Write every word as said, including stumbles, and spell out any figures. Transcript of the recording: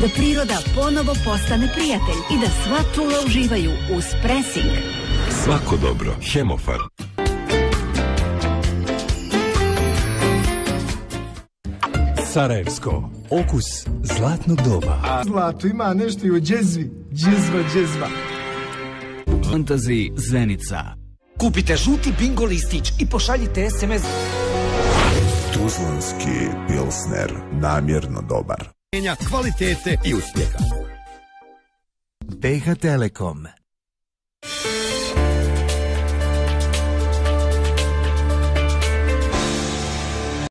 da priroda ponovo postane prijatelj i da sva čula uživaju uz presing. Svako dobro. Hemofar. Sarajevsko. Okus zlatnog doba. A zlato ima nešto i o džezvi. Džezva, džezva. Fantazi Zenica. Kupite žuti bingo listić i pošaljite es em es. Tuzlanski pilsner. Namjerno dobar. Kvalitete i uspjeha. T H Telekom.